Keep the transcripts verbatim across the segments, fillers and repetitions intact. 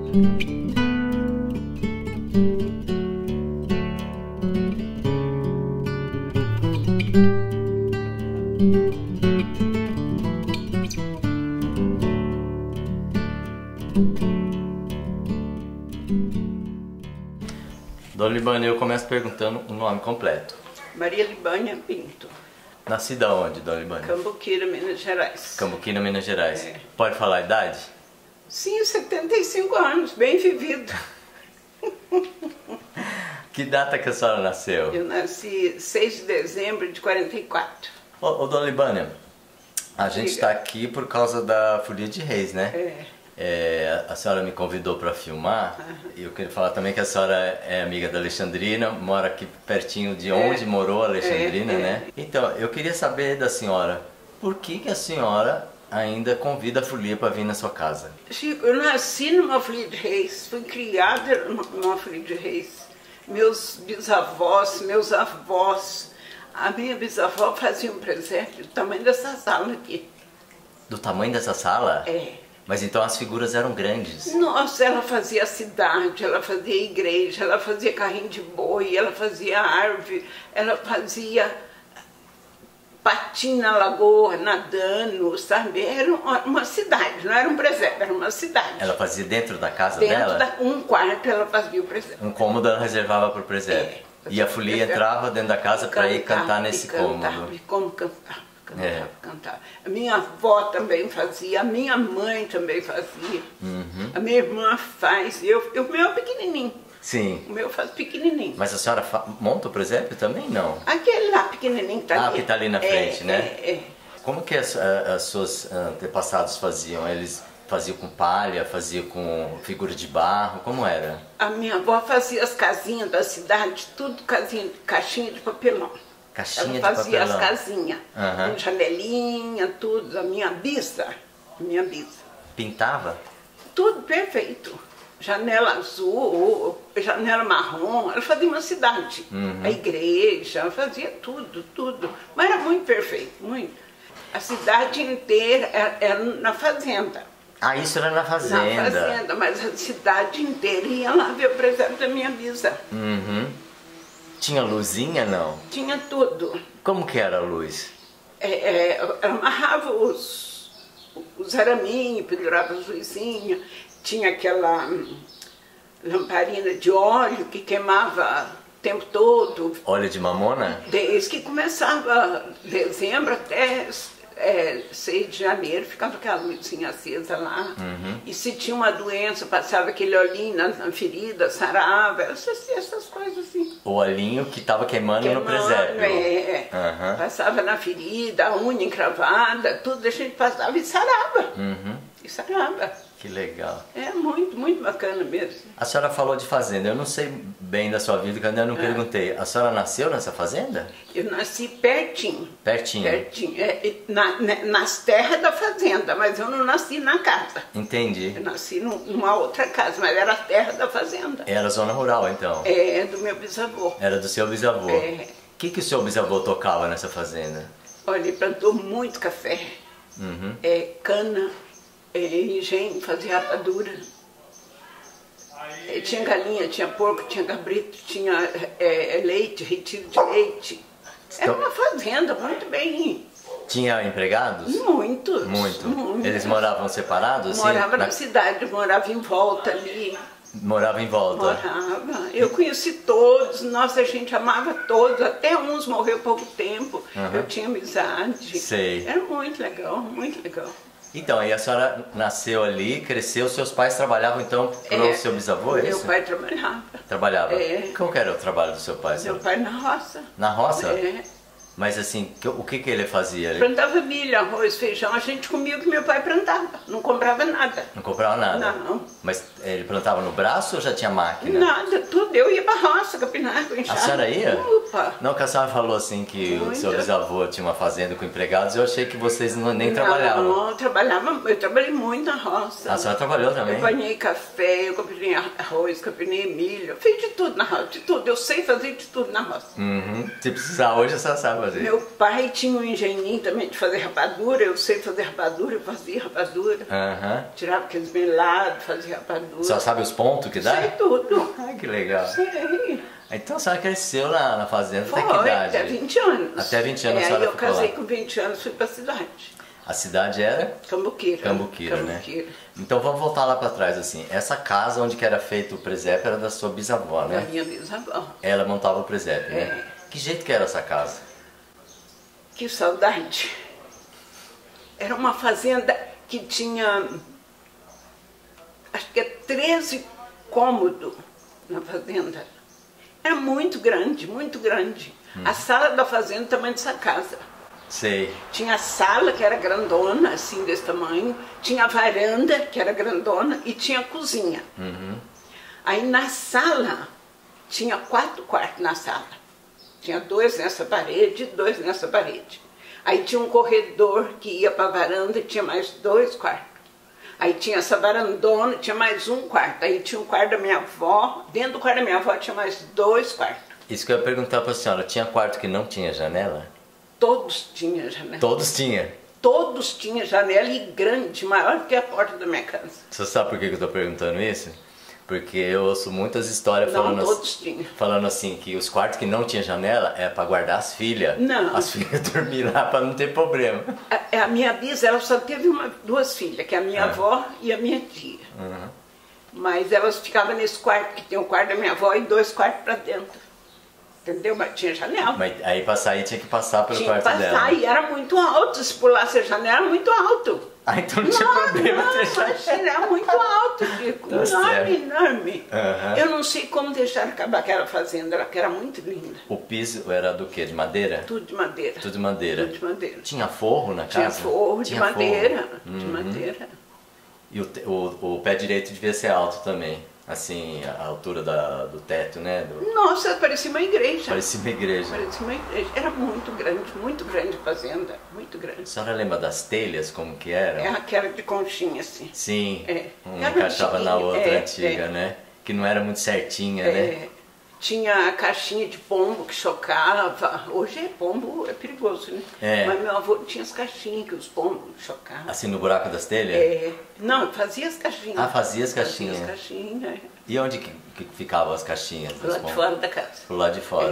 Dona Libânia, eu começo perguntando o nome completo. Maria Libânia Pinto. Nascida onde, Dona Libânia? Cambuquira, Minas Gerais. Cambuquira, Minas Gerais. É. Pode falar a idade? Sim, setenta e cinco anos, bem vivido. Que data que a senhora nasceu? Eu nasci seis de dezembro de quarenta e quatro. Ô, ô Dona Libânia, a gente Diga. está aqui por causa da Folia de Reis, né? É. É, a senhora me convidou para filmar, Uhum. e eu queria falar também que a senhora é amiga da Alexandrina, mora aqui pertinho de onde É. morou a Alexandrina, É, é. né? Então, eu queria saber da senhora, por que que a senhora ainda convida a folia para vir na sua casa? Chico, eu nasci numa Folia de Reis, fui criada numa Folia de Reis. Meus bisavós, meus avós, a minha bisavó fazia um presépio do tamanho dessa sala aqui. Do tamanho dessa sala? É. Mas então as figuras eram grandes. Nossa, ela fazia cidade, ela fazia igreja, ela fazia carrinho de boi, ela fazia árvore, ela fazia patinho na lagoa, nadando, sabe? Era uma cidade, não era um presépio, era uma cidade. Ela fazia dentro da casa Dentro dela? de um quarto ela fazia o presépio. Um cômodo ela reservava para o presépio. É, E a folia presépio. entrava dentro da casa para ir Cantava, cantar nesse e cantava, cômodo. E como cantava, cantava, É. cantava. A minha avó também fazia, a minha mãe também fazia, Uhum. a minha irmã faz, eu, eu, o meu é pequenininho, Sim. o meu faz pequenininho. Mas a senhora fa- monta o presépio também? Não. Aquele lá pequenininho que tá Ah, ali. que tá ali na frente, é, né? É, é. Como que as, a- as suas antepassados faziam? Eles faziam com palha, faziam com figura de barro? Como era? A minha avó fazia as casinhas da cidade, tudo casinha, caixinha de papelão. Caixinha Ela de fazia papelão. as casinhas, Aham. com janelinha, tudo. A minha bisa, a minha bisa. Pintava? Tudo perfeito. Janela azul, janela marrom, ela fazia uma cidade. Uhum. A igreja, ela fazia tudo, tudo. Mas era muito perfeito, muito. A cidade inteira era, era na fazenda. Ah, isso era na fazenda. Na fazenda, mas a cidade inteira ia lá ver o presépio da minha bisa. Uhum. Tinha luzinha, não? Tinha tudo. Como que era a luz? É, é, ela amarrava os, os araminhos, pendurava as luzinhas. Tinha aquela hum, lamparina de óleo que queimava o tempo todo. Óleo de mamona? Desde que começava dezembro até é, seis de janeiro, ficava aquela luzinha acesa lá. Uhum. E se tinha uma doença, passava aquele olhinho na, na ferida, sarava, essas, essas coisas assim. O olhinho que estava queimando, no Queimando, presépio. É, Aham. passava na ferida, a unha encravada, tudo a gente passava e sarava. Uhum. E sarava. Que legal. É muito, muito bacana mesmo. A senhora falou de fazenda. Eu não sei bem da sua vida, que eu ainda não É. perguntei. A senhora nasceu nessa fazenda? Eu nasci pertinho. Pertinho. Pertinho. É, é, na, na- nas terras da fazenda, mas eu não nasci na casa. Entendi. Eu nasci num- numa outra casa, mas era a terra da fazenda. Era zona rural, então. É, do meu bisavô. Era do seu bisavô. É. O que, que o seu bisavô tocava nessa fazenda? Olha, ele plantou muito café, Uhum. é, cana, é, engenho, fazia rapadura. É, tinha galinha, tinha porco, tinha cabrito, tinha é, leite, retiro de leite. Era Então- uma fazenda muito bem. Tinha empregados? Muitos. Muito. muitos. Eles moravam separados? Assim, Morava na na- cidade, morava em volta ali. Moravam em volta. Morava. Eu conheci todos, nossa, a gente amava todos, até uns morreu pouco tempo. Aham. Eu tinha amizade. Sei. Era muito legal, muito legal. Então, aí a senhora nasceu ali, cresceu, seus pais trabalhavam então pro É, seu bisavô, é Meu isso? pai trabalhava. Trabalhava. É. Qual que era o trabalho do seu pai? Meu senhora? pai na roça. Na roça? É. Mas assim, que- o que que ele fazia? Ele Plantava milho, arroz, feijão, a gente comia o que meu pai plantava, não comprava nada. não comprava nada? Não. Mas ele plantava no braço ou já tinha máquina? Nada, tudo. Eu ia pra roça, capinar, com A enxada. senhora ia? Opa! Não, que a senhora falou assim que o Muito. seu bisavô tinha uma fazenda com empregados, eu achei que vocês não, nem trabalhavam. Não, eu trabalhava, eu trabalhei muito na roça. A senhora trabalhou também? Eu banhei café, eu capinei arroz, capinei milho, eu fiz de tudo na roça, de tudo. Eu sei fazer de tudo na roça. Uhum. Se precisar hoje, a senhora sabe fazer. Meu pai tinha um engenhinho também de fazer rapadura, eu sei fazer rapadura, eu fazia rapadura. Aham. Tirava aqueles melados, fazia rapadura. Só sabe os pontos que dá? Sei tudo. Ai, que legal. Sei. Então a senhora cresceu na, na fazenda Foi, até que idade? até vinte anos. Até vinte anos é, a senhora aí eu ficou casei lá. com vinte anos, fui pra cidade. A cidade era? Cambuquira. Cambuquira, Cambuquira. né? Então vamos voltar lá para trás, assim. Essa casa onde que era feito o presépio era da sua bisavó, Da né? minha bisavó. Ela montava o presépio, É. né? Que jeito que era essa casa? Que saudade. Era uma fazenda que tinha, acho que é treze cômodos na fazenda. Era muito grande, muito grande. Hum. A sala da fazenda também dessa casa. Sei. Tinha a sala, que era grandona, assim, desse tamanho. Tinha a varanda, que era grandona. E tinha a cozinha. Uhum. Aí na sala, tinha quatro quartos na sala. Tinha dois nessa parede e dois nessa parede. Aí tinha um corredor que ia para a varanda e tinha mais dois quartos. Aí tinha essa varandona, tinha mais um quarto. Aí tinha um quarto da minha avó. Dentro do quarto da minha avó tinha mais dois quartos. Isso que eu ia perguntar para a senhora. Tinha quarto que não tinha janela? Todos tinham janela. Todos tinham. Todos tinham janela e grande, maior que a porta da minha casa. Você sabe por que que eu estou perguntando isso? Porque eu ouço muitas histórias Não, falando, todos assim, tinham. falando assim que os quartos que não tinha janela é para guardar as filhas. Não. As filhas dormir lá para não ter problema. A, a minha bisa, ela só teve uma, duas filhas, que é a minha Ah. avó e a minha tia. Uhum. Mas elas ficavam nesse quarto, que tem o quarto da minha avó e dois quartos para dentro. Entendeu? Mas tinha janela. Mas aí para sair tinha que passar pelo tinha que quarto passar dela. e era muito alto. Se pulasse a janela, era muito alto. Ah, então não tinha problema não, ter janela. imagina, era muito alto, Chico. Tá Enorme, certo. enorme. Aham. Eu não sei como deixaram acabar aquela fazenda, ela que era muito linda. O piso era do quê? De madeira? Tudo de madeira. Tudo de madeira. Tudo de madeira. Tinha forro na casa? Tinha forro de Tinha madeira. forro. De Uhum. madeira. E o, te- o, o pé direito devia ser alto também. Assim, a altura da, do teto, né? Do, Nossa, parecia uma igreja. parecia uma igreja. Parecia uma igreja. Era muito grande, muito grande a fazenda. Muito grande. A senhora lembra das telhas, como que eram? É aquela de conchinha, assim. Sim, É. uma Era encaixava na antiguinha, outra, é, antiga, é. né? Que não era muito certinha, né? É, tinha a caixinha de pombo que chocava. Hoje é pombo, é perigoso, né? É. Mas meu avô tinha as caixinhas que os pombos chocavam. Assim, no buraco das telhas? É, não, fazia as caixinhas. Ah, fazia as caixinhas. Fazia as caixinhas, é. E onde que, que ficavam as caixinhas? dos Lá de pombos? fora da casa. Pro lado de fora.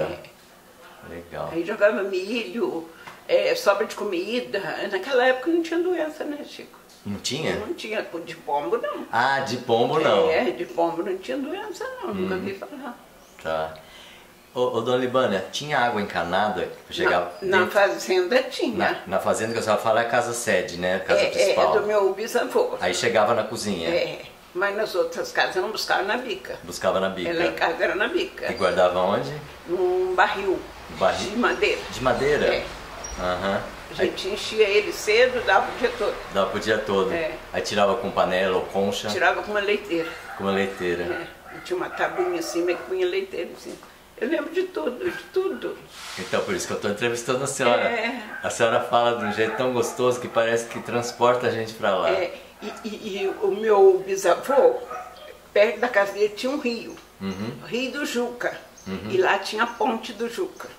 É. Legal. Aí jogava milho, é, sobra de comida. Naquela época não tinha doença, né, Chico? Não tinha? Não tinha de pombo, não. Ah, de pombo não. É, de pombo não tinha doença, não. Nunca Uhum. vi falar. Tá. Ô, ô dona Libânia, tinha água encanada que chegava Na, na dentro- fazenda tinha. na, na fazenda que a senhora fala é a casa sede, né? A casa é, é, principal. é do meu bisavô. Aí chegava na cozinha, É, mas nas outras casas não buscava na bica. buscava na bica. Lá em casa era na bica. E guardava onde? Num barril, Barril? de madeira. De madeira? É. Aham. A Aí gente enchia ele cedo, dava o dia todo. dava pro dia todo. É. Aí tirava com panela ou concha, Tirava com uma leiteira. com uma leiteira. É. E tinha uma tabuinha assim, mas que punha leiteira assim. Eu lembro de tudo, de tudo. Então por isso que eu estou entrevistando a senhora. É. A senhora fala de um jeito tão gostoso que parece que transporta a gente para lá. É, e, e- e o meu bisavô, perto da casa dele tinha um rio, Uhum. o Rio do Juca. E lá tinha a ponte do Juca.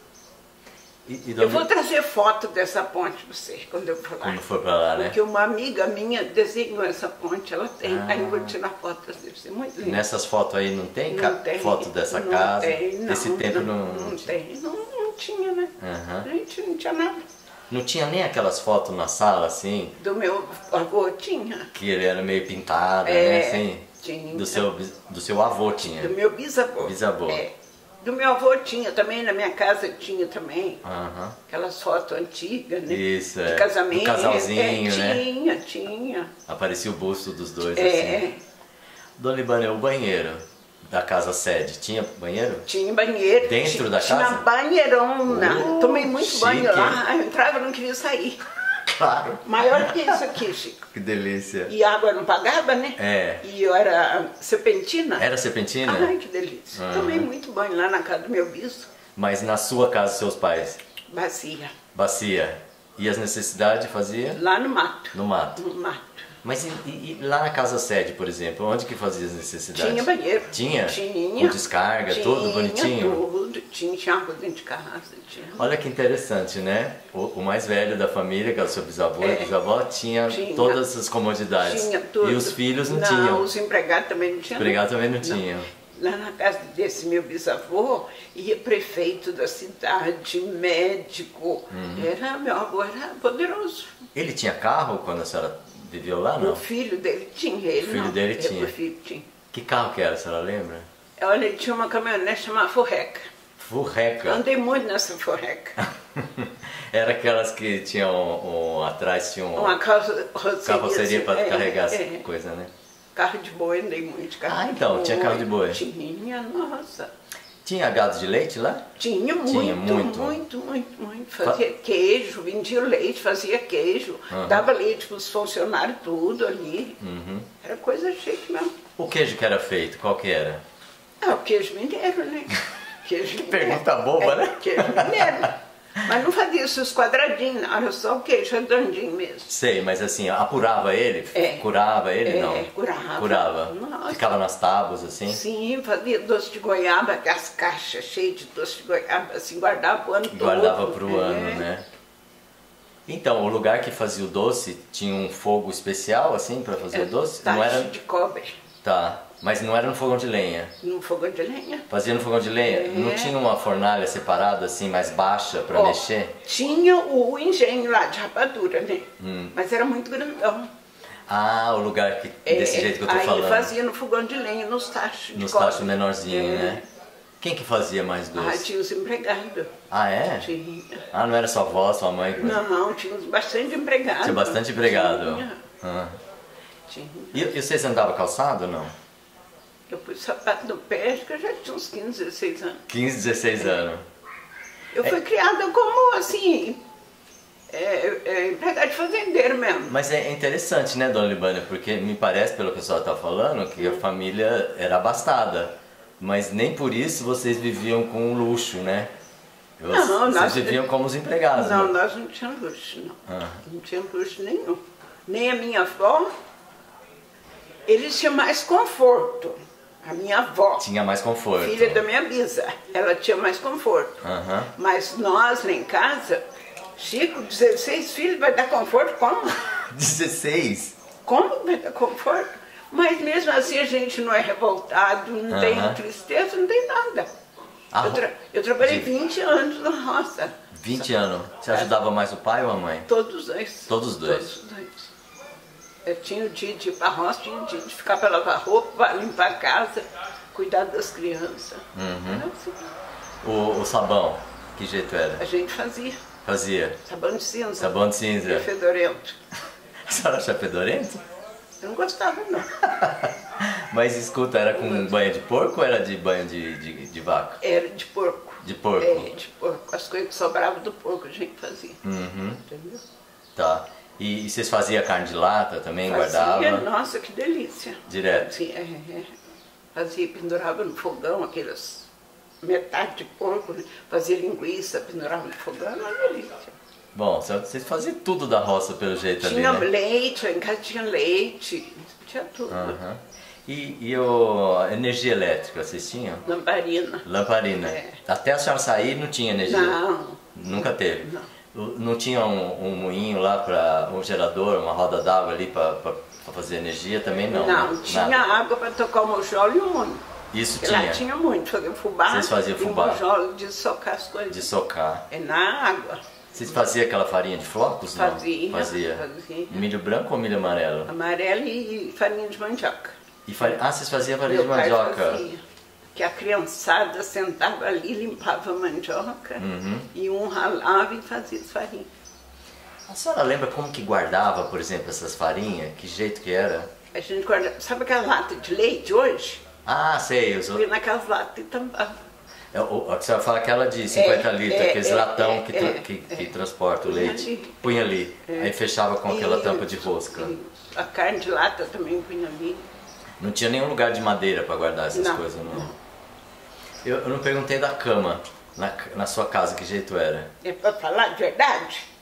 E, e Eu dona- vou trazer foto dessa ponte para você quando eu for lá. Quando for para lá, né? Porque uma amiga minha desenhou essa ponte, ela tem. Ah. Aí eu vou tirar foto, deve ser muito lindo. Nessas fotos aí não tem, ca- Não tem, foto dessa não casa? tem, não, Desse tempo não, não, tem. Não, não tinha, né? Aham. A gente não tinha nada. Não tinha nem aquelas fotos na sala, assim, Do meu avô tinha. que ele era meio pintado, É, né? Assim, tinha. do seu, bis- do seu avô tinha. Do meu bisavô. Bisavô. É. Do meu avô tinha também, na minha casa tinha também. Aham. Aquelas fotos antigas, né? Isso, De é. casamento. Do casalzinho, é, né? Tinha, tinha. Aparecia o busto dos dois, É, assim. Dona Libânia, o banheiro da casa sede, tinha banheiro? tinha banheiro. Dentro tinha, da tinha casa? banheirona. Uh, Tomei muito chique, banho lá. hein? Eu entrava e não queria sair. Claro. Maior que isso aqui, Chico. Que delícia. E a água não pagava, né? É. E eu era serpentina. Era serpentina? Ai, que delícia. Aham. Tomei muito banho lá na casa do meu bispo. Mas na sua casa, seus pais? Bacia. Bacia. E as necessidades fazia? Lá no mato. No mato. No mato. Mas e, e, e lá na casa sede, por exemplo, onde que fazia as necessidades? Tinha banheiro. Tinha? Tinha. Com descarga, tinha, tudo bonitinho? Tudo, tinha, tinha água dentro de casa. Tinha. Olha que interessante, né? O, o mais velho da família, que é o seu bisavô e É, bisavó, tinha, tinha todas as comodidades. Tinha tudo. E os filhos não, não tinham. Não, os empregados também não tinham. Os empregados também não tinham. Lá na casa desse meu bisavô, ia prefeito da cidade, médico. Uhum. Era, meu avô era poderoso. Ele tinha carro quando a senhora viveu lá, não? O filho dele tinha, ele O filho não. dele tinha. O filho tinha. Que carro que era, a senhora lembra? Olha, ele tinha uma caminhonete chamada Furreca. Furreca. Andei muito nessa Furreca. Era aquelas que tinham um, um, atrás, tinham um, Uma carroceria, carroceria para é, carregar essa é. coisa, né? Carro de boi, andei muito de carro Ah, de então, boi. tinha carro de boi. Tinha, nossa. Tinha gado de leite lá? Tinha muito, Tinha muito, muito. muito, muito, muito. Fazia queijo, vendia leite, fazia queijo, Uhum. dava leite para os funcionários, tudo ali. Uhum. Era coisa chique mesmo. O queijo que era feito, qual que era? Ah, o queijo mineiro, né? Queijo mineiro. Pergunta boba, é, né? Queijo mineiro. Mas não fazia esses quadradinhos, não, era só o queijo redondinho mesmo. Sei, mas assim, apurava ele? É. Curava ele? É, não? curava. Curava. Nossa. Ficava nas tábuas, assim? Sim, fazia doce de goiaba, aquelas caixas cheias de doce de goiaba, assim, guardava o ano todo. Guardava pro É. ano, né? Então, o lugar que fazia o doce tinha um fogo especial, assim, para fazer É, o doce? tacho Não era... de cobre, Tá, mas não era no fogão de lenha. no fogão de lenha. Fazia no fogão de lenha? É. Não tinha uma fornalha separada, assim, mais baixa para Ó, mexer? Tinha o, o engenho lá de rapadura, né? Hum. Mas era muito grandão. Ah, o lugar que, É, desse jeito que eu tô aí falando. fazia no fogão de lenha, nos tachos de Nos cobre. tachos menorzinhos, É. né? Quem que fazia mais Ah, doce? tinha os empregados. Ah, é? Tinha. Ah, não era sua avó, sua mãe? que- Não, tinha bastante empregados. Tinha bastante empregado. Tinha. Ah. tinha. E, e vocês andavam calçado ou não? Eu pus sapato no pé, acho que eu já tinha uns quinze, dezesseis anos. quinze, dezesseis anos. Eu fui criada como, assim, é, é, empregada de fazendeiro mesmo. Mas é interessante, né, dona Libânia? Porque me parece, pelo que a senhora está falando, que a família era abastada. Mas nem por isso vocês viviam com luxo, né? Vocês, Não, vocês nós- viviam como os empregados. Não, né? nós não tínhamos luxo, não. Ah. Não tínhamos luxo nenhum. Nem a minha avó, eles tinham mais conforto. A minha avó, Tinha mais conforto. filha da minha bisa, ela tinha mais conforto. Aham. Mas nós lá em casa, Chico, dezesseis filhos, vai dar conforto como? dezesseis? Como vai dar conforto? Mas mesmo assim a gente não é revoltado, não tem Aham. tristeza, não tem nada. Ah, eu, tra- eu trabalhei de- vinte anos na roça. vinte anos. Você ajudava mais o pai ou a mãe? Todos os dois. Todos os dois. Todos os dois. Eu tinha o dia de ir para a roça, tinha o dia de ficar para lavar roupa, para limpar a casa, cuidar das crianças. Uhum. Era assim. O, o sabão, que jeito era? A gente fazia. Fazia. Sabão de cinza. Sabão de cinza. E fedorento. A senhora acha fedorento? Eu não gostava, não. Mas escuta, era com banho de porco ou era de banho de, de, de vaca? Era de porco. De porco? É, de porco. As coisas que sobravam do porco a gente fazia. Uhum. Entendeu? Tá. E, e vocês faziam carne de lata também, Fazia, guardava? nossa, que delícia. Direto? Fazia, é, é. Fazia, pendurava no fogão aquelas metade de porco, né? Fazia linguiça, pendurava no fogão, uma delícia. Bom, vocês faziam tudo da roça pelo jeito Tinha ali, né? leite, lá em casa tinha leite, tinha tudo. Aham. E, e o, a energia elétrica, vocês tinham? Lamparina. Lamparina. É. Até a senhora sair não tinha energia? Não. Nunca teve? Não. O- Não tinha um, um moinho lá para um gerador, uma roda d'água ali para fazer energia? Também não? Não, né? tinha Nada. água para tocar o mojolo e o moinho. Isso Porque lá tinha, tinha muito, fazia fubá. Vocês faziam e fubá? o mojolo de socar as coisas. de socar. É na água. Vocês faziam aquela farinha de flocos? Não? Fazia, Fazia. fazia. Milho branco ou milho amarelo? Amarelo e farinha de mandioca. E farinha... Ah, vocês faziam farinha de Meu pai mandioca? fazia. Que a criançada sentava ali, limpava a mandioca, Uhum. e um ralava e fazia as farinhas. A senhora lembra como que guardava, por exemplo, essas farinhas? Que jeito que era? A gente guarda, sabe aquela lata de leite hoje? Ah, sei. Eu sou... Ia naquelas latas e tampava. É, o- a senhora fala aquela de cinquenta É, litros, é, aqueles é, latão é, que, tra- é, que, é. que transporta o Punha leite. ali. Punha ali. É. Aí fechava com aquela tampa de Isso, rosca. isso. A carne de lata também punha ali. Não tinha nenhum lugar de madeira para guardar essas Não, coisas, não. não. Eu, eu não perguntei da cama na, na sua casa, que jeito era? É para falar de verdade?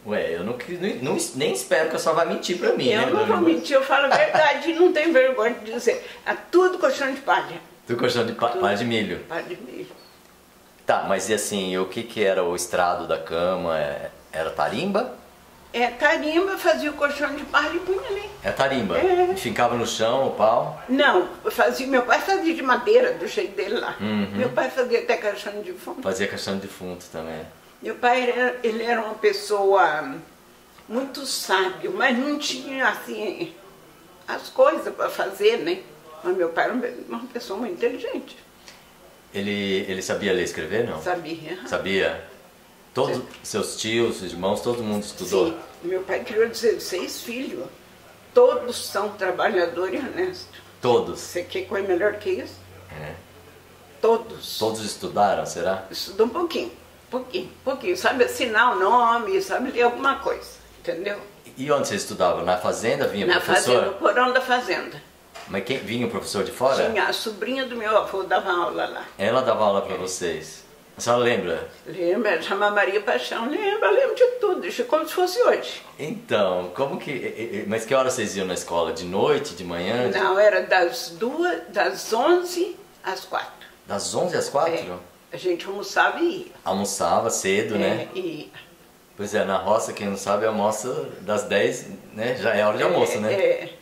Ué, eu não, não, nem espero que a senhora vá mentir pra mim, eu né? Eu não vou mentir, eu falo a verdade e não tenho vergonha de dizer. É tudo colchão de palha. Tudo colchão de pa tudo. palha de milho? Palha de milho. Tá, mas e assim, o que que era o estrado da cama? Era tarimba? É, tarimba, fazia o colchão de palha e punha ali. É tarimba? É. E ficava no chão, o pau? Não, fazia, meu pai fazia de madeira, do jeito dele lá. Uhum. Meu pai fazia até caixão de defunto. Fazia caixão de defunto também. Meu pai, era, ele era uma pessoa muito sábio, mas não tinha, assim, as coisas para fazer, né? Mas meu pai era uma pessoa muito inteligente. Ele, ele sabia ler e escrever, não? Sabia. Sabia? Todos Sim. seus tios, irmãos, todo mundo estudou? Sim. Meu pai criou dezesseis filhos. Todos são trabalhadores e honestos. Todos? Você quer coisa melhor que isso? É. Todos. Todos estudaram, será? Estudou um pouquinho, pouquinho, pouquinho. Sabe assinar o nome, sabe ler alguma coisa, entendeu? E onde você estudava? Na fazenda vinha Na professor? fazenda, no porão da fazenda. Mas quem vinha o professor de fora? Tinha, a sobrinha do meu avô dava aula lá. Ela dava aula para vocês. A senhora lembra? Lembra, chama Maria Paixão, lembra, lembro de tudo, isso é como se fosse hoje. Então, como que... Mas que hora vocês iam na escola? De noite, de manhã? De... Não, era das duas, das onze às quatro. Das onze às quatro? É, a gente almoçava e ia. Almoçava cedo, é, né? E... Pois é, na roça, quem não sabe, almoça das dez, né? Já é hora de almoço, é, né? É.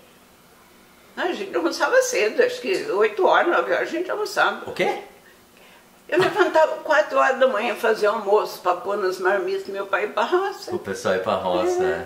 A gente almoçava cedo, acho que oito horas, nove horas a gente almoçava. O quê? Eu levantava quatro horas da manhã fazer almoço para pôr nas marmitas do meu pai ir para roça. O pessoal ir para roça, é. né?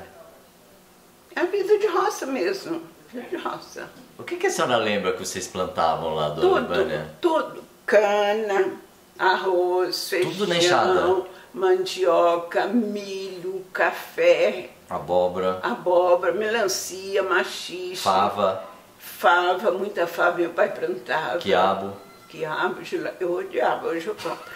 É a vida de roça mesmo, vida de roça. O que, que a senhora lembra que vocês plantavam lá, dona Libânia? Tudo, tudo. Cana, arroz, feijão, tudo na enxada. Mandioca, milho, café. Abóbora. Abóbora, melancia, machixe. Fava. Fava, muita fava meu pai plantava. Quiabo. Quiabo, eu odiava, hoje eu compro.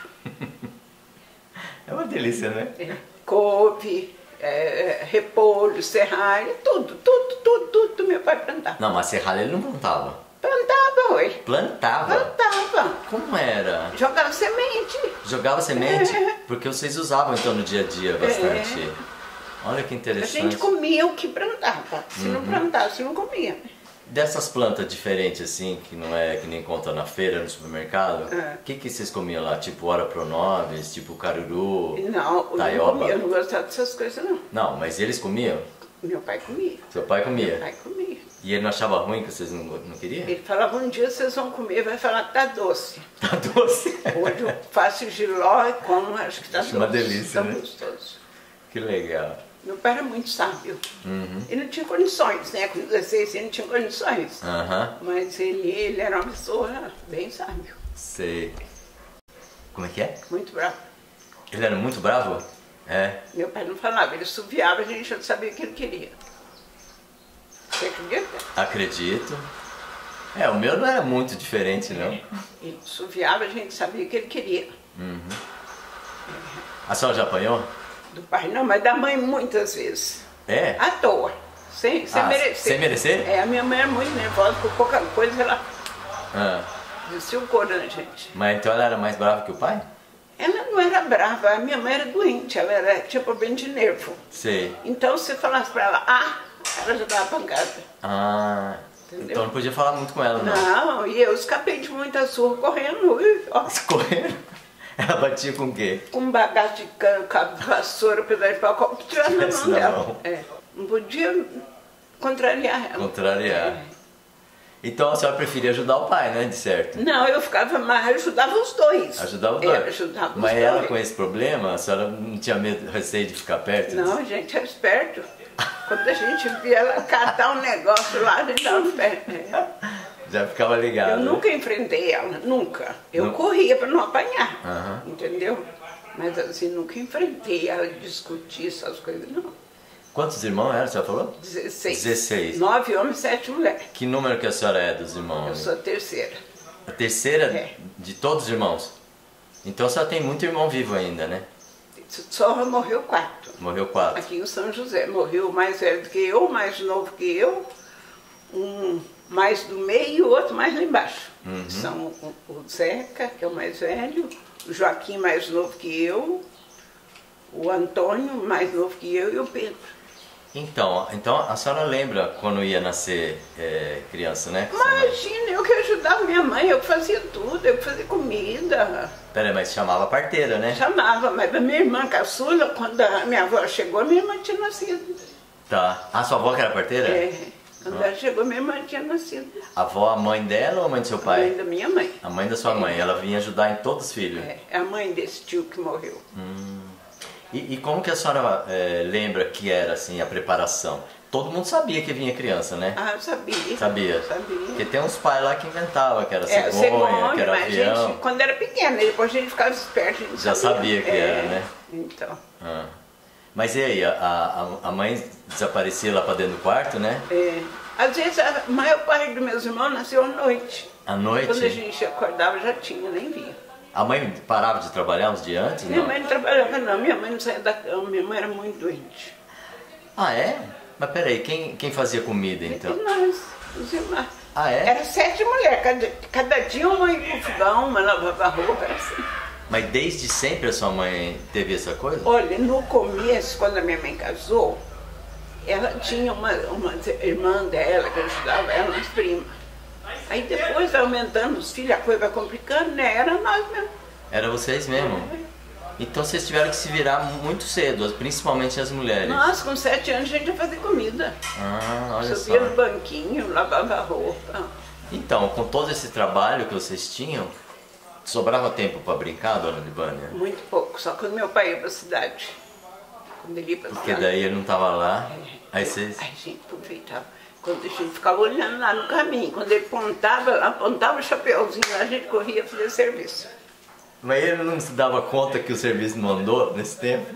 É uma delícia, né? É. Couve, é, repolho, serralho, tudo, tudo, tudo, tudo meu pai plantava. Não, mas serralho ele não plantava. Plantava, oi. Plantava? Plantava. Como era? Jogava semente. Jogava semente? É. Porque vocês usavam então no dia a dia bastante. É. Olha que interessante. A gente comia o que plantava. Se uhum. não plantasse, não comia. Dessas plantas diferentes assim, que não é que nem encontra na feira, no supermercado, o é. que, que vocês comiam lá? Tipo ora pronobis, tipo caruru, não, taioba? Não, comia, eu não gostava dessas coisas não. Não, mas eles comiam? Meu pai comia. Seu pai comia? Meu pai comia. E ele não achava ruim que vocês não, não queriam? Ele falava, um dia vocês vão comer, vai falar que tá doce. Tá doce? Hoje eu faço giló e como, acho que tá acho doce. Uma delícia, tá né? gostoso. Que legal. Meu pai era muito sábio. Uhum. Ele não tinha condições, né? Com dezesseis ele não tinha condições. Uhum. Mas ele, ele era uma pessoa bem sábio. Sei. Como é que é? Muito bravo. Ele era muito bravo? É. Meu pai não falava, ele subiava, a gente não sabia o que ele queria. Você acredita? Acredito. É, o meu não era muito diferente, não. É. Ele subiava, a gente sabia o que ele queria. Uhum. A senhora já apanhou? Do pai não, mas da mãe muitas vezes. É? À toa. Sem, sem ah, merecer. Sem merecer? É, a minha mãe é muito nervosa, por qualquer coisa ela ah. descia o couro na gente. Mas então ela era mais brava que o pai? Ela não era brava, a minha mãe era doente, ela era, tinha problema de nervo. Sei. Então se você falasse pra ela, ah, ela já dava pancada. Ah, entendeu? Então não podia falar muito com ela, não? Não, e eu escapei de muita surra correndo. E, ó. Correndo? Ela batia com o quê? Com um bagaço de cano, cabo de vassoura, pedaço de pau, como que tivesse na mão dela. É, não podia contrariar ela. Contrariar. É. Então a senhora preferia ajudar o pai, né, de certo? Não, eu ficava mais, ajudava os dois. Ajudava os dois? É, ajudava os Mas dois. ela com esse problema, a senhora não tinha medo, receio de ficar perto? Não, a gente era esperto. Quando a gente via ela catar um negócio lá, a gente dava perto. É. Já ficava ligado. Eu nunca enfrentei ela, nunca. Eu não... corria para não apanhar, uhum. entendeu? Mas assim, nunca enfrentei ela, discutir essas coisas, não. Quantos irmãos eram, a senhora falou? dezesseis. dezesseis. Nove homens e sete mulheres. Que número que a senhora é dos irmãos? Eu sou a terceira. A terceira é. de todos os irmãos? Então a senhora tem muito irmão vivo ainda, né? Só morreu quatro. Morreu quatro. Aqui em São José. Morreu o mais velho do que eu, mais novo que eu, um mais do meio e o outro mais lá embaixo. Uhum. São o Zeca, que é o mais velho, o Joaquim mais novo que eu, O Antônio, mais novo que eu, e o Pedro. Então, então a senhora lembra quando ia nascer é, criança, né? Com sua mãe? Imagina, eu que ajudava minha mãe, eu que fazia tudo, eu que fazia comida. Peraí, mas chamava parteira, né? Chamava, mas a minha irmã caçula, quando a minha avó chegou, minha irmã tinha nascido. Tá. A sua avó que era parteira? É, quando ela chegou, minha irmã tinha nascido. A avó, a mãe dela ou a mãe do seu A pai? mãe da minha mãe. A mãe da sua mãe, ela vinha ajudar em todos os filhos? É, é a mãe desse tio que morreu. Hum. E, e como que a senhora é, lembra que era assim a preparação? Todo mundo sabia que vinha criança, né? Ah, eu sabia. Sabia? Sabia. Porque tem uns pais lá que inventavam que era É, cegonha, cegonha, que era mas a avião. gente, quando era pequena, depois a gente ficava esperto, a gente Já sabia que é, era, né? Então. Ah. Mas e aí, a, a, a mãe desaparecia lá pra dentro do quarto, né? É. Às vezes a maior parte dos meus irmãos nasceu à noite. À noite? Quando a gente acordava já tinha, nem via. A mãe parava de trabalhar uns dias antes? Minha Não? mãe não trabalhava não, minha mãe não saía da cama, minha mãe era muito doente. Ah, é? Mas peraí, quem, quem fazia comida então? E nós, os irmãos. Ah, é? Era sete mulheres, cada, cada dia uma ia pro fogão, uma lavava roupa, era assim. Mas desde sempre a sua mãe teve essa coisa? Olha, no começo, quando a minha mãe casou, ela tinha uma, uma irmã dela que ajudava ela, umas primas. Aí depois, aumentando os filhos, a coisa vai complicando, né? Era nós mesmo. Era vocês mesmo? Então vocês tiveram que se virar muito cedo, principalmente as mulheres. Nós, com sete anos, a gente ia fazer comida. Ah, olha Subia só. no banquinho, lavava roupa. Então, com todo esse trabalho que vocês tinham, sobrava tempo para brincar, dona Libânia? Muito pouco, só quando meu pai ia pra cidade. Quando ele ia pra Porque cidade. daí ele não estava lá, aí eu- vocês... Aí a gente aproveitava. Quando a gente ficava olhando lá no caminho, quando ele apontava, apontava o chapeuzinho lá, a gente corria fazer serviço. Mas ele não se dava conta que o serviço mandou nesse tempo?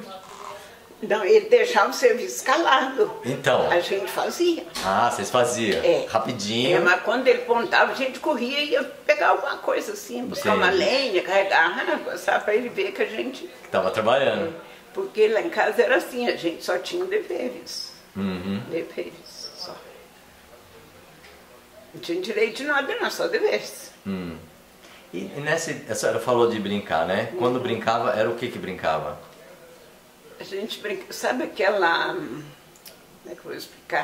Não, ele deixava o serviço calado. Então. A gente fazia. Ah, vocês faziam? É. Rapidinho. É, mas quando ele apontava, a gente corria e ia pegar alguma coisa assim, buscar uma Entendi. lenha, carregar água, sabe, para ele ver que a gente... Que tava trabalhando. Porque lá em casa era assim, a gente só tinha deveres. Uhum. Deveres, só. Não tinha direito de nada, não, só deveres. Hum. E, e nessa, a senhora falou de brincar, né? Quando brincava, era o que que brincava? A gente brinca, sabe aquela... Como é que eu vou explicar?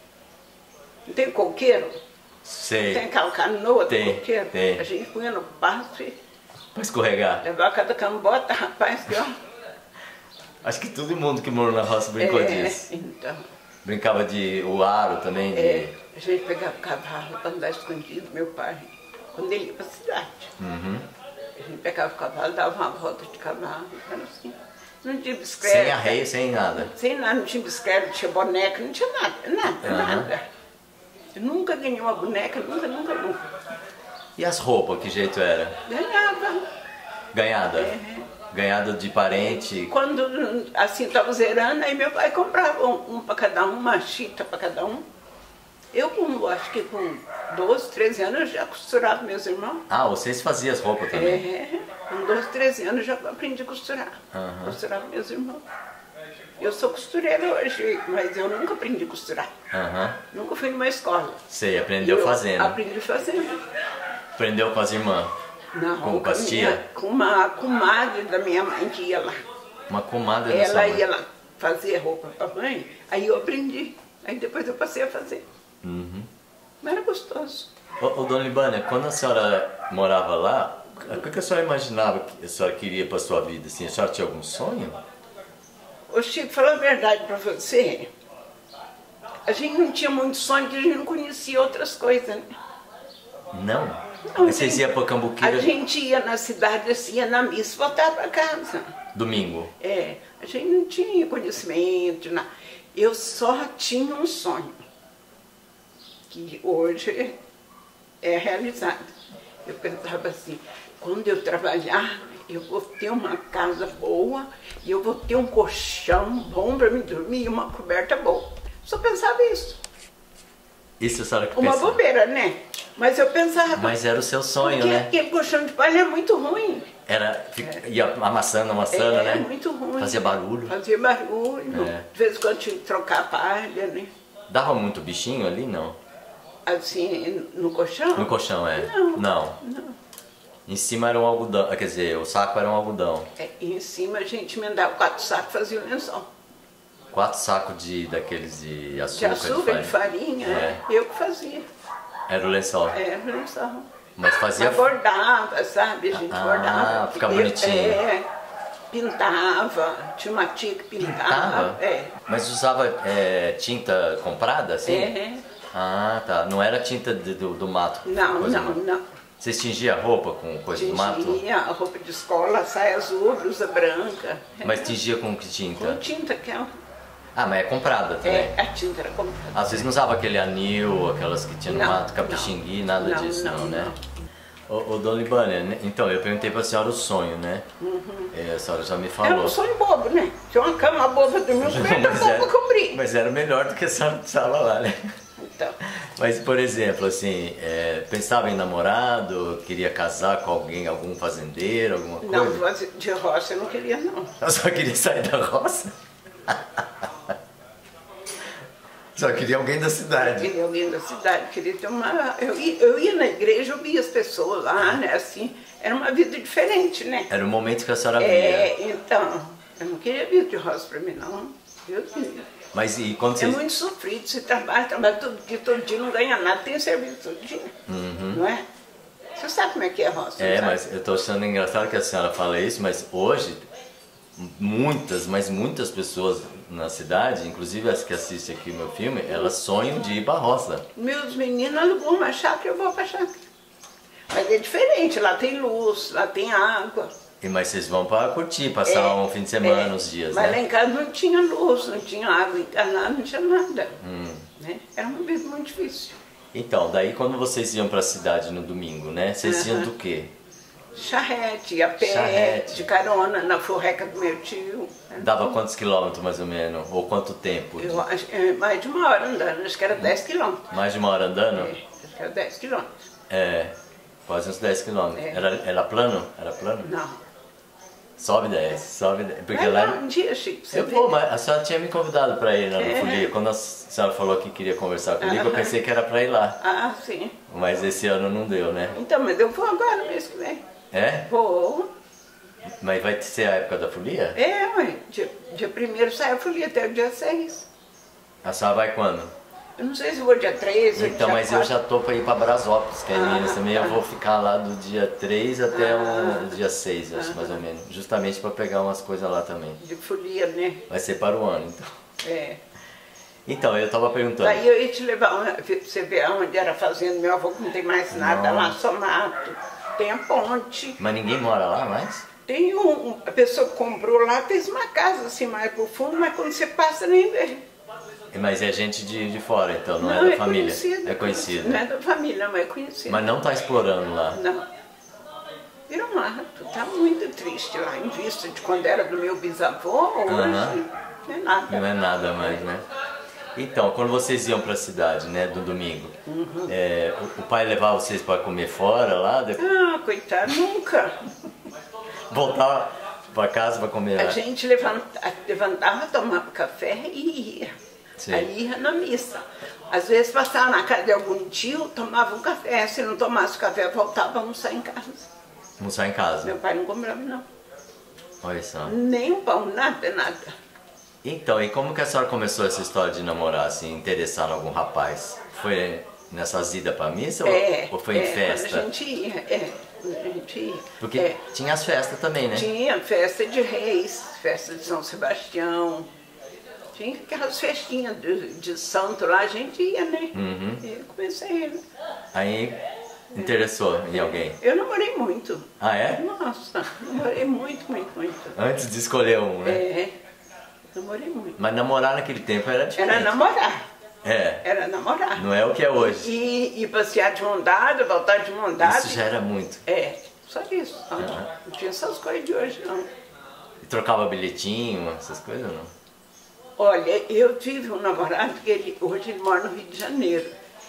Não tem coqueiro? Sei. Tem aquela canoa do Tem, coqueiro? tem. A gente punha no pasto e Pra escorregar. levava cada cambota, rapaz, que ó... Acho que todo mundo que morou na roça brincou é, disso. então... Brincava de o aro também, de... É, a gente pegava o cavalo para andar escondido, meu pai, quando ele ia para a cidade. Uhum. A gente pegava o cavalo, dava uma volta de cavalo, era assim. Não tinha bicicleta. Sem arreio, sem nada. Sem nada, não tinha bicicleta, não tinha boneca, não tinha nada, nada, Uhum. nada. Eu nunca ganhei uma boneca, nunca, nunca, nunca. E as roupas, que jeito era? Ganhava. Ganhada? É. Ganhada de parente? Quando assim estava zerando, aí meu pai comprava um, um para cada um, uma chita para cada um. Eu, com, acho que com doze, treze anos, eu já costurava meus irmãos. Ah, vocês faziam as roupas também? É, com doze, treze anos eu já aprendi a costurar. Aham. Costurava meus irmãos. Eu sou costureira hoje, mas eu nunca aprendi a costurar. Aham. Nunca fui numa escola. Sei, aprendeu Eu fazendo. Aprendi fazendo. Aprendeu com as irmãs? Não, Com com, a as minha- tia? com uma comadre da minha mãe que ia lá. Uma comadre da sua Ela mãe. ia lá fazer roupa para a mãe, aí eu aprendi. Aí depois eu passei a fazer. Uhum. Mas era gostoso. Ô, ô, dona Libânia, quando a senhora morava lá, o que que a senhora imaginava que a senhora queria para sua vida? Assim, a senhora tinha algum sonho? Ô Chico, falar a verdade para você, a gente não tinha muito sonho, porque a gente não conhecia outras coisas, né? Não? Não, Vocês gente, iam para Cambuquira A gente ia na cidade, assim, ia na missa e voltava para casa. domingo? É, a gente não tinha conhecimento de nada. Eu só tinha um sonho, que hoje é realizado. Eu pensava assim, quando eu trabalhar, eu vou ter uma casa boa e eu vou ter um colchão bom para me dormir e uma coberta boa. Só pensava isso. Isso a senhora que Uma pensava? bobeira, né? Mas eu pensava. Mas era o seu sonho, porque né? aquele colchão de palha é muito ruim. Era, fica- ia amassando, amassando, é, né? muito ruim. Fazia barulho. Fazia barulho. É. De vez em quando tinha que trocar a palha, né? Dava muito bichinho ali, não? Assim, no colchão? No colchão, é? Não. Não. Não. Em cima era um algodão, quer dizer, o saco era um algodão. É, e em cima a gente emendava quatro sacos e fazia o lençol. Quatro sacos de, daqueles de açúcar, De açúcar, de de farinha. farinha, É. eu que fazia. Era o lençol. Era o lençol. Mas fazia... Mas bordava, sabe? A gente Ah, bordava. fica Eu- bonitinho. É, pintava, tinha uma tia que pintava. Pintava? É. Mas usava é, tinta comprada, assim? É. Ah, tá. Não era tinta de- do, do mato? Não, coisa não, do mato. não. Vocês tingiam a roupa com coisa do mato? Tingia a roupa de escola, saia azul, blusa branca. Mas É. tingia com que tinta? Com tinta, que é, Ah, mas é comprada também? é, a tinta era comprada. Ah, vocês não usavam aquele anil, aquelas que tinha no Não, mato, capixingui, nada não, disso não, não, né? não. Ô, ô Dona Libânia, né, então, eu perguntei pra senhora o sonho, né? Uhum. É, a senhora já me Era falou. um sonho bobo, né? Tinha uma cama boba do meu coberta mas, boba era, cobrir. mas era melhor do que a senhora estava lá, né? Então, Mas, por exemplo, assim, é, pensava em namorado, queria casar com alguém, algum fazendeiro, alguma coisa? não, voz de roça eu não queria, não. Eu só queria sair da roça? Só queria alguém da Eu cidade. queria alguém da cidade, queria ter uma... Eu ia, eu ia na igreja, eu via as pessoas lá, né? Assim, era uma vida diferente, né? Era o momento que a senhora via. É, então, eu não queria vida de roça pra mim, não. Deus me livre. Mas e quando É vocês... muito sofrido, você trabalha, trabalha todo dia, todo dia, não ganha nada, tem serviço todo dia, não é? Você sabe como é que é a roça, É, não sabe? mas eu tô achando engraçado que a senhora fala isso, mas hoje, muitas, mas muitas pessoas na cidade, inclusive as que assistem aqui o meu filme, elas sonham de ir pra roça. Meus meninos alugam uma chácara, eu vou pra chácara. Mas é diferente, lá tem luz, lá tem água. E, mas vocês vão pra curtir, passar É, um fim de semana, é, uns dias, mas né? lá em casa não tinha luz, não tinha água encanada, não tinha nada. Hum. Né? Era uma vida muito difícil. Então, daí quando vocês iam pra cidade no domingo, né? Vocês iam Aham. do quê? Charrete, a pé, Charrete. de carona, na furreca do meu tio. né? Dava quantos quilômetros mais ou menos? Ou quanto tempo? Eu acho, é, mais de uma hora andando, acho que era dez quilômetros. Mais de uma hora andando? É, acho que era dez quilômetros. É, quase uns dez quilômetros. É. Era, era plano? Era plano? Não. Sobe dez, sobe dez. Porque Mas lá... lá um dia, Chico, você Eu vê. vou, mas a senhora tinha me convidado para ir lá no É. Folia. Quando a senhora falou que queria conversar comigo, eu Aham. pensei que era para ir lá. Ah, sim. Mas esse ano não deu, né? Então, mas eu vou agora mês que vem. É? Vou. Mas vai ser a época da folia? É, ué. Dia, dia primeiro sai a folia até o dia seis. A senhora vai quando? Eu não sei se vou dia três ou Então, dia mas eu quatro. já tô para ir para Brasópolis, que é em Ah, Minas também. Eu tá. vou ficar lá do dia três até Ah. o dia seis, acho, mais ou menos. Justamente para pegar umas coisas lá também. De folia, né? Vai ser para o ano, então. É. Então, eu tava perguntando. Daí eu ia te levar, uma- pra você ver onde era a fazenda. Meu avô que não tem mais nada lá, só mato. Tem a ponte. Mas ninguém mora lá mais? Tem um, um- a pessoa que comprou lá, fez uma casa assim mais pro fundo, mas quando você passa nem vê. Mas é gente de, de fora, então, não, é da família? conhecido. É conhecido. Não é da família, mas é conhecido. Mas não tá explorando lá. Não. Virou mato. Tá muito triste lá, em vista de quando era do meu bisavô, hoje Aham. não é nada. Não é nada mais, né? Então, quando vocês iam pra cidade, né, do domingo, Uhum. é, o, o pai levava vocês para comer fora lá, depois Ah, coitado, nunca. voltava pra casa para comer A lá? gente levanta, levantava, tomava café e ia. Sim. Aí ia na missa. Às vezes passava na casa de algum tio, tomava um café. Se não tomasse café, voltava a almoçar em casa. Almoçar em casa. Meu pai não comprava, não. Olha só. Nem um pão, nada, nada. Então, e como que a senhora começou essa história de namorar, assim, interessar em algum rapaz? Foi nessas idas pra missa ou- É, ou foi é, em festa? Quando a gente ia, é. Quando a gente ia. Porque É. tinha as festas também, né? Tinha festa de reis, festa de São Sebastião. Tinha aquelas festinhas de, de santo lá, a gente ia, né? Uhum. E eu comecei, né? Aí interessou em alguém. Eu namorei muito. Ah, é? Nossa, namorei muito, muito, muito. Antes de escolher um, né? É, namorei muito. Mas namorar naquele tempo era diferente. Era namorar, É, era namorar. não é o que é hoje. E, e passear de mão dada, voltar de mão dada. Isso já era muito. É, só isso. Não, Aham. não tinha essas coisas de hoje, não. E trocava bilhetinho, essas coisas não? Olha, eu tive um namorado que ele, hoje ele mora no Rio de Janeiro.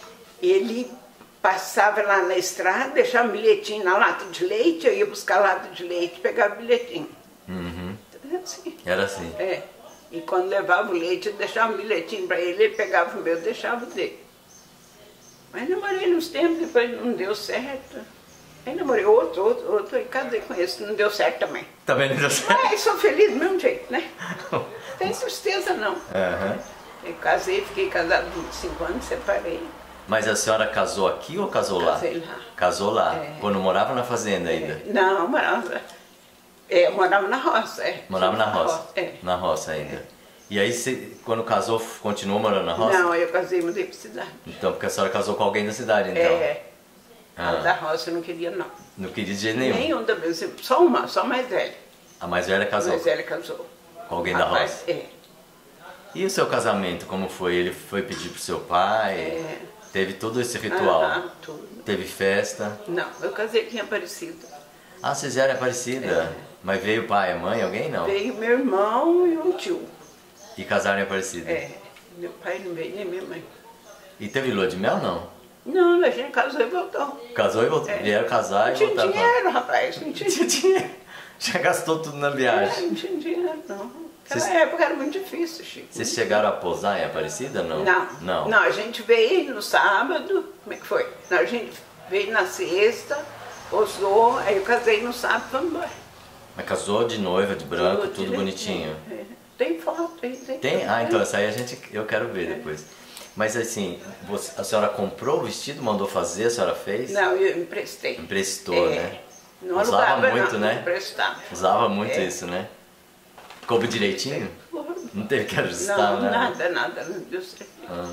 Ele passava lá na estrada, deixava um bilhetinho na lata de leite, eu ia buscar a lata de leite e pegava o bilhetinho. Uhum. Era assim. Era assim. É. E quando levava o leite, eu deixava um bilhetinho para ele, ele pegava o meu, eu deixava o dele. Mas namorei nos tempos, depois não deu certo. Aí namorei outro, outro, outro, e casei com esse, não deu certo também. Também não deu certo? Mas sou feliz do mesmo jeito, né? Não tem tristeza, não. Uhum. Eu casei, fiquei casado vinte e cinco anos, separei. Mas a senhora casou aqui ou casou lá? Casei lá. Casou lá, É. quando morava na fazenda ainda? É, não, morava. É, eu morava na roça, é. Morava na roça? É. Na roça ainda. É. E aí, você, quando casou, continuou morando na roça? Não, eu casei e mudei pra cidade. Então, porque a senhora casou com alguém da cidade, então? É. Ah. A da roça eu não queria, não. Não queria de jeito nenhum? Nenhum da mesma. Só uma, só a mais velha. A mais velha A casou? mais velha casou. Com alguém da Rapaz, roça? É. E o seu casamento, como foi? Ele foi pedir pro seu pai? É. Teve todo esse ritual? Aham, tudo. Teve festa? Não, eu casei aqui em Aparecida. Ah, vocês eram Aparecida? É. Mas veio o pai, a mãe, alguém não? Veio meu irmão e um tio. E casaram em Aparecida? É. Meu pai não veio, nem minha mãe. E teve lua de mel, não? Não, a gente casou e voltou. Casou e voltou? É. Vieram casar Não e tinha voltaram pra... dinheiro, rapaz. Não tinha Tinha dinheiro. Já gastou tudo na É, viagem. não tinha dinheiro, não. Naquela Vocês- época era muito difícil, Chico. Vocês chegaram a posar em Aparecida, não? Não. Não. Não, a gente veio no sábado. Como é que foi? Não, a gente veio na sexta, posou, aí eu casei no sábado e fomos embora. Mas casou de noiva, de branco, tudo, direitinho. bonitinho. É. Tem foto aí, tem. Tem? Ah, então essa aí a gente, eu quero ver depois. Mas assim, você- a senhora comprou o vestido, mandou fazer, a senhora fez? Não, eu emprestei. Emprestou, É. né? Não Usava alugava, muito, não, né? emprestava. Usava muito É. isso, né? Coube direitinho? Não teve que ajustar, Não, né? nada, nada, não deu certo.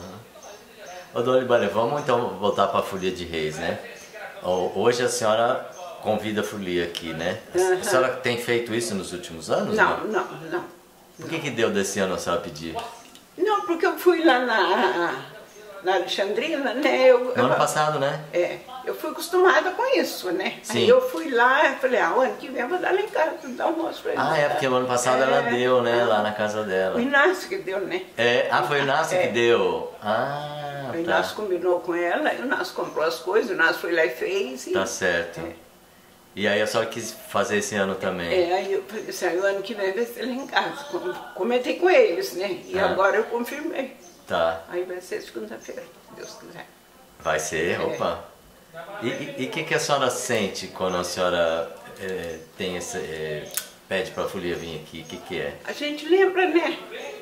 Ô, Dona Libânia, vamos então voltar para a Folia de Reis, né? Ó, hoje a senhora convida a folia aqui, né? A Aham. senhora tem feito isso nos últimos anos? Não, não, não. Por que que deu desse ano a senhora pedir? Não, porque eu fui lá na, na Alexandrina, né? Eu, No eu, ano passado, né? É, eu fui acostumada com isso, né? Sim. Aí eu fui lá e falei, ah, o ano que vem eu vou dar lá em casa, dar almoço pra eles. Ah, é, porque o ano passado ela É. deu, né? Lá na casa dela. O Inácio que deu, né? É, ah, foi o Inácio É. que deu. Ah, O tá. Inácio combinou com ela, o Inácio comprou as coisas, o Inácio foi lá e fez. E, Tá certo. E aí a senhora quis fazer esse ano também? é, aí eu falei assim, ah, o ano que vem vai ser lá em casa. Com- Comentei com eles, né? E Ah. agora eu confirmei. Tá. Aí vai ser segunda-feira, se Deus quiser. Vai ser, É. opa. E o que, que a senhora sente quando a senhora é, tem esse, é, pede para a folia vir aqui? O que, que é? A gente lembra, né?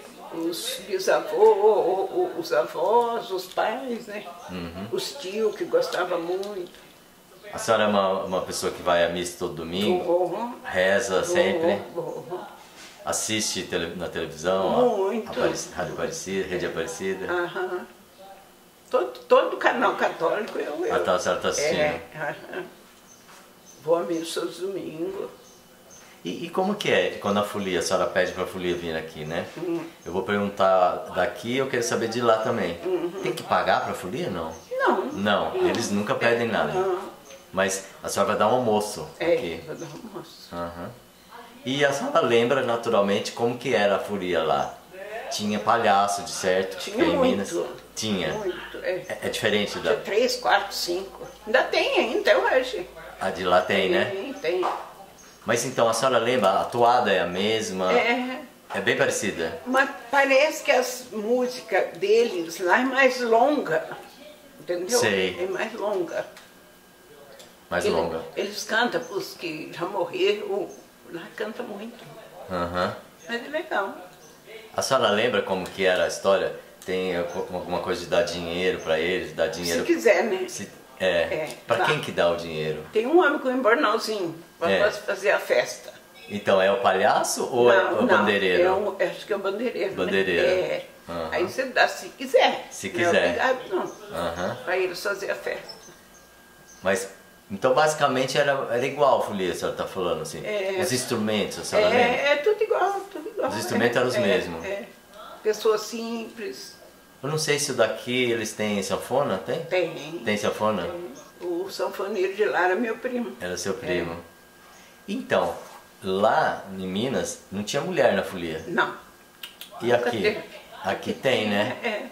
Os bisavôs, os avós, os pais, né? Uhum. Os tios que gostavam muito. A senhora é uma, uma pessoa que vai à missa todo domingo, Vou, reza sempre, vou, vou. assiste tele, na televisão, Muito. a, Aparic- Rádio Aparecida, Rede Aparecida. Aham. Todo, todo canal católico eu. eu Ah, tá, a senhora está assistindo. é, aham. Vou à missa aos domingos. E, e como que é quando a folia, a senhora pede para a folia vir aqui, né? Hum. Eu vou perguntar daqui, eu quero saber de lá também. Uhum. Tem que pagar para a folia, não? Não. Não, eles nunca pedem nada. Não. Mas a senhora vai dar um almoço É, aqui. vou dar almoço. Aham. E a senhora lembra naturalmente como que era a folia lá? Tinha palhaço, de certo? Tinha que é em muito. Minas. Tinha. Muito, é. É, é diferente da. Tinha três, quatro, cinco. Ainda tem ainda, até hoje. A de lá tem, né? Tem, tem. Mas então a senhora lembra? A toada é a mesma? É, É bem parecida? mas parece que as músicas deles lá é mais longa. Entendeu? Sei. É mais longa. Mais Ele- longa. Eles cantam para os que já morreram. Lá canta muito. Aham. Mas é legal. A senhora lembra como que era a história? Tem alguma coisa de dar dinheiro para eles, dar dinheiro. Se quiser, né? Se- é. É, Para tá. quem que dá o dinheiro? Tem um homem com um embornalzinho para É. fazer a festa. Então é o palhaço ou é o bandeireiro? É um, acho que é o bandeireiro. né? Bandeireiro. É. Aham. Aí você dá se quiser. Se Não é quiser. obrigado, não. Aham. Para eles fazer a festa. Mas, então basicamente era, era igual a folia, a senhora está falando assim. É. Os instrumentos, a senhora lembra? É, é tudo igual, tudo igual. Os instrumentos é, eram os é, mesmos. É. Pessoas simples. Eu não sei se o daqui eles têm sanfona, tem? Tem. Tem sanfona? O sanfoneiro de lá era meu primo. Era seu primo. Então, lá em Minas não tinha mulher na folia. Não. E Nunca aqui? teve. Aqui tem, né? É. É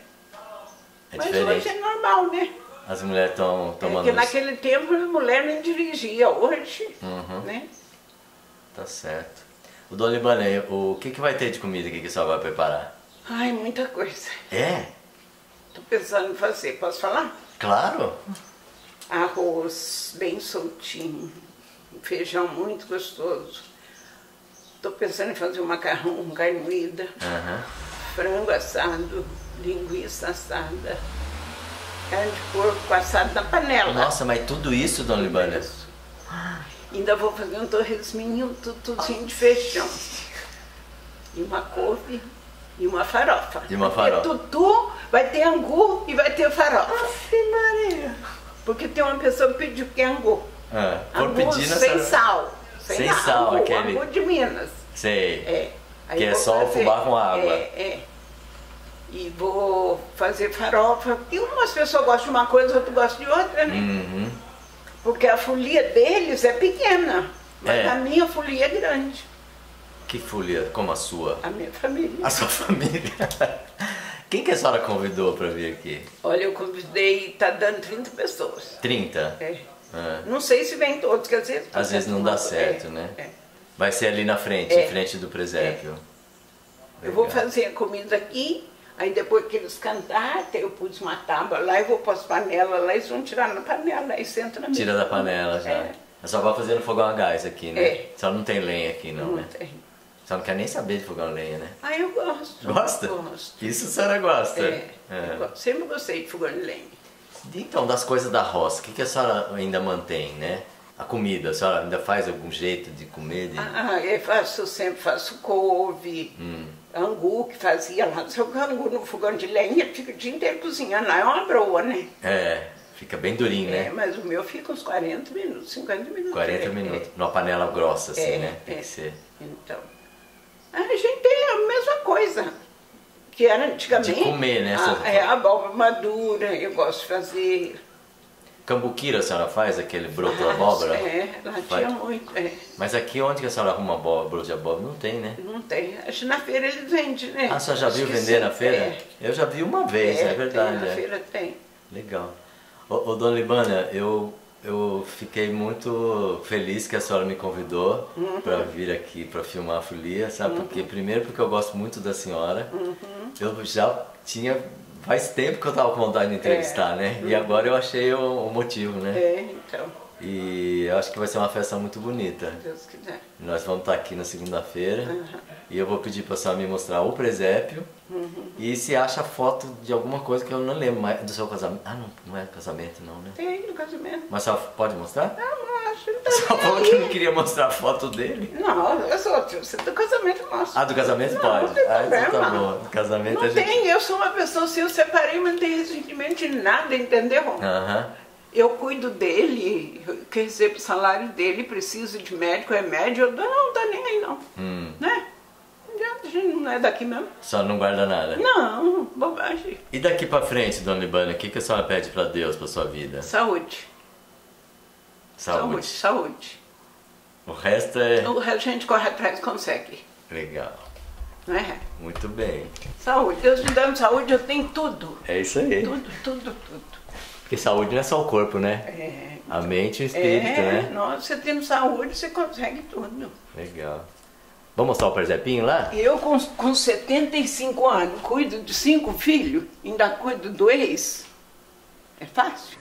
Mas diferente. hoje é normal, né? As mulheres estão Porque tomando... naquele tempo a mulher não dirigia. Hoje, Uhum. né? Tá certo. O Dona Libânia, o que, que vai ter de comida aqui que a senhora vai preparar? Ai, muita coisa. É? Tô pensando em fazer. Posso falar? Claro. arroz bem soltinho, feijão muito gostoso. Estou pensando em fazer um macarrão com carne moída, Uhum. frango assado, linguiça assada, carne de porco assada na panela. Nossa, mas tudo isso, Dona Libânia? Ainda vou fazer um torresminho, tutuzinho de feijão. E uma couve e uma farofa. E uma Vai ter farofa. tutu, vai ter angu e vai ter farofa. Aff, Maria. Porque tem uma pessoa que pediu que é angu. Ah, por Angu pedir na sem senhora- sal. Sem nada. sal, angu, aquele- angu de Minas. Sei. É. Aí Que é vou só o fubá com água. É, é. E vou fazer farofa. E umas pessoas gostam de uma coisa, outras gostam de outra, né? Uhum. Porque a folia deles é pequena. Mas É. a minha folia é grande. Que folia, como a sua? A minha família. A sua família. Quem que a senhora convidou para vir aqui? Olha, eu convidei, tá dando trinta pessoas. trinta? É. Ah. Não sei se vem todos, quer dizer... Às vezes não dá certo, é, né? é. Vai ser ali na frente, É. em frente do presépio. Eu vou Legal. fazer a comida aqui, aí depois que eles cantarem, eu pus uma tábua lá, eu vou pôr as panelas lá, eles vão tirar na panela, aí senta na mesa. Tira da panela já. É. É só vai fazer no fogão a gás aqui, né? É. Só não tem lenha aqui não, Não né? tem. Só não quer nem saber de fogão a lenha, né? Ah, eu gosto. Gosta? Gosto. Isso a senhora gosta? É, É. eu gosto. Sempre gostei de fogão de lenha. Então, das coisas da roça, o que, que a senhora ainda mantém, né? A comida, a senhora ainda faz algum jeito de comer? De... Ah, eu faço, eu sempre faço couve, Hum. angu que fazia lá. Só que o angu no fogão de lenha fica o dia inteiro cozinhando lá, é uma broa, né? É, fica bem durinho, É, né? mas o meu fica uns quarenta minutos, cinquenta minutos. quarenta É, minutos. Numa panela grossa, assim, É, né? Tem é. que ser. Então, a gente tem a mesma coisa que era antigamente. De comer, né? A, é, a abóbora madura, eu gosto de fazer. Cambuquira a senhora faz, aquele broto de Faz, abóbora? É, lá Faz. tinha muito. É. Mas aqui onde que a senhora arruma abóbora, broto de abóbora? Não tem, né? Não tem. Acho que na feira eles vendem, né? Ah, a senhora já Acho viu que vender sim. na feira? É. Eu já vi uma vez, é, verdade. Tem, na é. feira tem. Legal. Ô, ô Dona Libânia, eu, eu fiquei muito feliz que a senhora me convidou Uhum. para vir aqui para filmar a folia, sabe? Porque, primeiro porque eu gosto muito da senhora, Uhum. eu já tinha, faz tempo que eu estava com vontade de entrevistar, né? E agora eu achei o, o motivo, né? É, então, E eu acho que vai ser uma festa muito bonita. se Deus quiser. Nós vamos estar aqui na segunda-feira Uhum. e eu vou pedir para a senhora me mostrar o presépio e se acha foto de alguma coisa que eu não lembro mais do seu casamento. Ah, não, não é casamento não, né? Tem no casamento. Mas a senhora pode mostrar? Ah, não acho. Não, tá Só nem falou aí. que não queria mostrar a foto dele. Não, eu sou você do casamento nosso. Ah, do casamento não, pode? Não tem Ah, então problema. tá bom. Do casamento Não a gente... tem, eu sou uma pessoa assim, eu separei, mas não tenho ressentimento de nada, entendeu? Aham. Eu cuido dele, eu que recebo o salário dele, preciso de médico, remédio, eu dou, não, dá nem aí não. Hum. Né? Não adianta, a gente não é daqui mesmo. A senhora não guarda nada. Não, bobagem. E daqui pra frente, Dona Libânia, o que, que a senhora pede pra Deus, pra sua vida? Saúde. Saúde. Saúde, saúde. O resto é... O resto a gente corre atrás e consegue. Legal. Né? Muito bem. Saúde. Deus me dando saúde, eu tenho tudo. É isso aí. Tudo, tudo, tudo. Porque saúde não é só o corpo, né? É, A mente e o espírito, é né? nossa, você tendo saúde, você consegue tudo. Legal. Vamos mostrar o presépio lá? Eu, com, com setenta e cinco anos, cuido de cinco filhos, ainda cuido do ex. É fácil?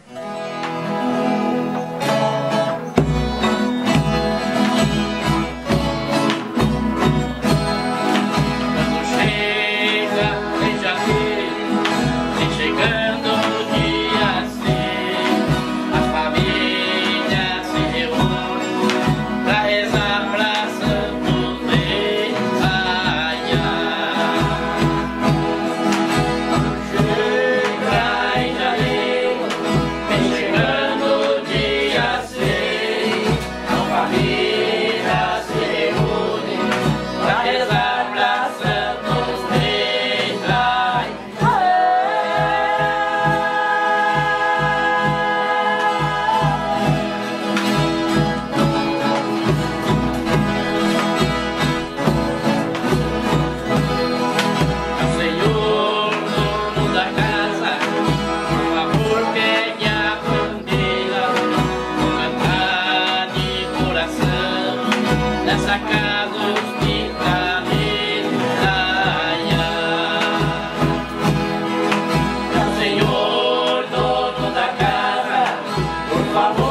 Quando chega em janeiro, vem chegando o dia assim, a família se reúne pra rezar pra Santo Reis. Ai, ai. Quando chega em janeiro, vem chegando o dia assim, a família se reúne pra rezar pra Santos Reis. Ai, o Senhor, dono da casa, por favor, pegue a bandeira, vou cantar de coração nessa casa hospitaleira. Ai, ai. O Senhor, dono da casa, por amor.